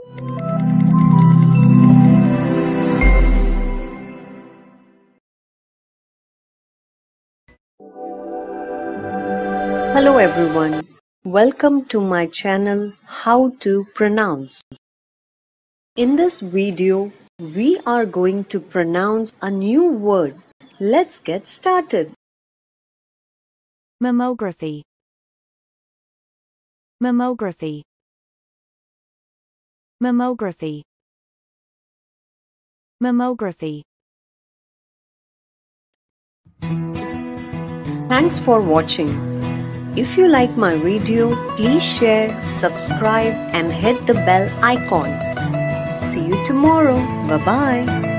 Hello everyone, welcome to my channel How to Pronounce. In this video, we are going to pronounce a new word. Let's get started. Mammography. Mammography. Mammography. Mammography. Thanks for watching. If you like my video, please share, subscribe and hit the bell icon. See you tomorrow. Bye-bye.